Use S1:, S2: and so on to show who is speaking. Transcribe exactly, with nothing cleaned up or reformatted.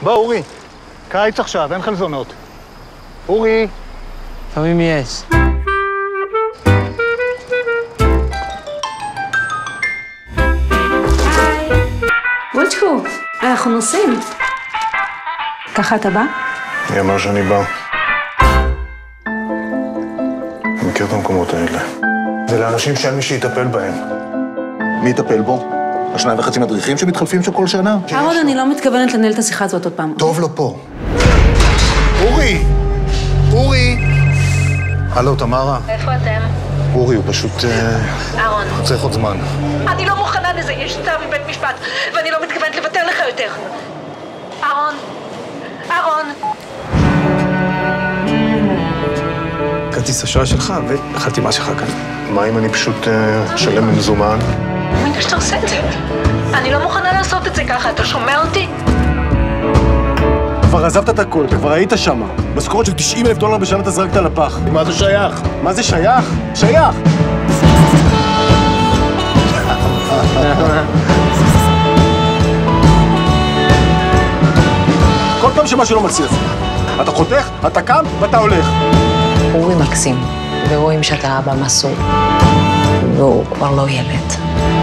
S1: בוא, אורי. קיץ עכשיו, אין חלזונות. אורי.
S2: לפעמים יש.
S3: וולצ'קו, אנחנו נוסעים. ככה אתה בא?
S1: מי אמר שאני בא? אני מכיר את המקומות האלה. זה לאנשים שאין מי שיטפל בהם.
S4: מי יטפל בו? השניים וחצי מדריכים שמתחלפים שם כל שנה?
S3: אהרון, אני לא מתכוונת לנהל את השיחה הזאת עוד פעם.
S1: טוב לו פה. אורי! אורי! הלו, תמרה.
S5: איפה אתם?
S1: אורי, הוא פשוט...
S5: אהרון.
S1: צריך עוד זמן.
S5: אני לא מוכנה לזה, יש צו מבית משפט, ואני לא מתכוונת לוותר לך יותר. אהרון. אהרון.
S2: כרטיס אשראי שלך והחתימה שלך כאן.
S1: מה אם אני פשוט אשלם במזומן?
S5: מי שאתה עושה את זה? אני לא מוכנה לעשות את זה ככה, אתה שומע אותי?
S6: כבר עזבת את הכל, אתה כבר היית שמה. משכורת של תשעים אלף דולר בשנה אתה זרקת לפח.
S1: מה זה שייך?
S6: מה זה שייך? שייך! כל פעם שמשהו לא מצליח. אתה חותך, אתה קם ואתה הולך.
S7: אורי מקסים, ורואים שאתה אבא מסור, והוא כבר לא ילד.